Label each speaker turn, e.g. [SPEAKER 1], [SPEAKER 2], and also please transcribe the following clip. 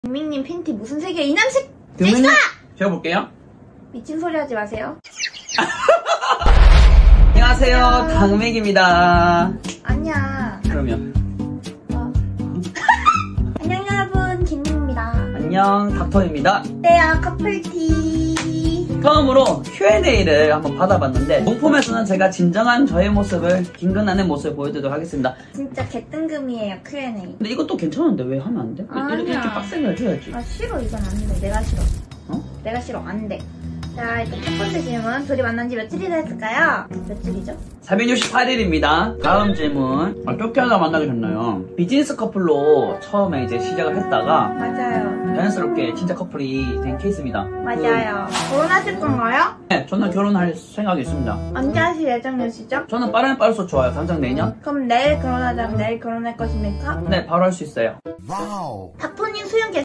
[SPEAKER 1] 김민님 팬티 무슨 색이야? 이남색!
[SPEAKER 2] 김민님 제가 볼게요.
[SPEAKER 1] 미친 소리 하지 마세요.
[SPEAKER 2] 안녕하세요, 강맥입니다.
[SPEAKER 1] 아니야.
[SPEAKER 2] 그러면
[SPEAKER 1] 안녕 여러분, 김민입니다.
[SPEAKER 2] 안녕, 닥터입니다.
[SPEAKER 1] 때야 커플티.
[SPEAKER 2] 처음으로 Q&A를 한번 받아봤는데 공폼에서는 제가 진정한 저의 모습을 긴근하는 모습을 보여드리도록 하겠습니다.
[SPEAKER 1] 진짜 개뜬금이에요, Q&A.
[SPEAKER 2] 근데 이것도 괜찮은데 왜 하면 안 돼? 이렇게 빡세게 해줘야지.
[SPEAKER 1] 아 싫어, 이건 안 돼. 내가 싫어.
[SPEAKER 2] 어?
[SPEAKER 1] 내가 싫어, 안 돼. 자, 일단 첫 번째 질문. 둘이 만난 지 며칠이나 했을까요? 며칠이죠?
[SPEAKER 2] 468일입니다. 다음 질문. 어떻게 하다 만나게 됐나요? 비즈니스 커플로 처음에 이제 시작을 했다가
[SPEAKER 1] 맞아요.
[SPEAKER 2] 자연스럽게 진짜 커플이 된 케이스입니다.
[SPEAKER 1] 맞아요. 결혼하실 건가요?
[SPEAKER 2] 네, 저는 결혼할 생각이 있습니다.
[SPEAKER 1] 언제 하실 예정이시죠?
[SPEAKER 2] 저는 빠르면 빠를수록 좋아요. 당장 내년?
[SPEAKER 1] 그럼 내일 결혼하자면 내일 결혼할 것입니까?
[SPEAKER 2] 네, 바로 할 수 있어요.
[SPEAKER 1] 닥터님 수영